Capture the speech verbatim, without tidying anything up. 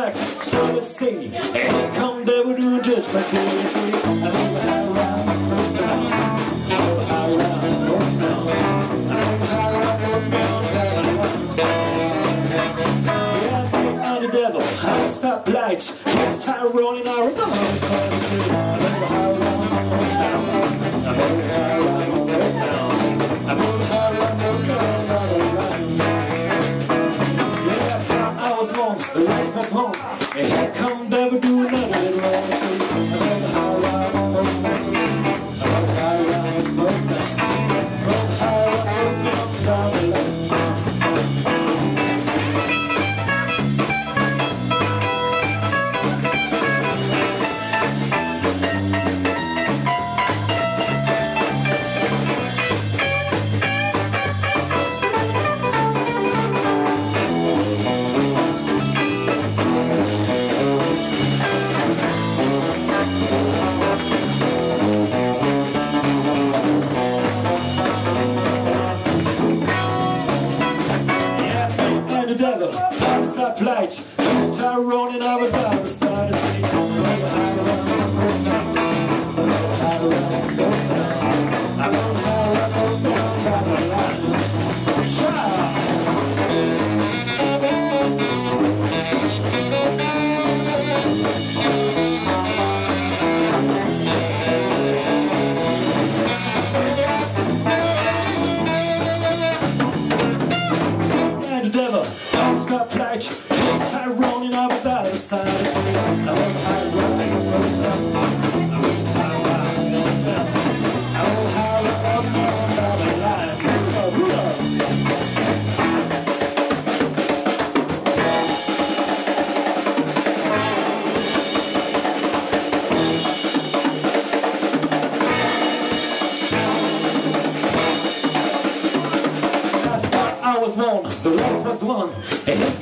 life, so let's see. And come devil to judge my curiosity. I never had around, no down. I never had around, no down. I never had around, no down, down, down. Yeah, me and the devil, high stoplight. His tire rolling out of the house, so let's see. I never had around, no down. I never had around, no down. I never had around, no down, down, down. Yeah, I was wrong, the rest was wrong. And here come devil do another little wrong. See, I never had around, no down. I never had around, no down. Never had around, no down, down, down. The devil, stop light. This tire rolling, I was out of sight. I say, I never had around, no down. I never had around, no down. I never had around, no down, down the line. Child. And the devil, stop light. This tire rolling, I was out of sight. I say, I never had around, no down. I never had around, no down. I never had around, no down the line. I was one, the rest was one. And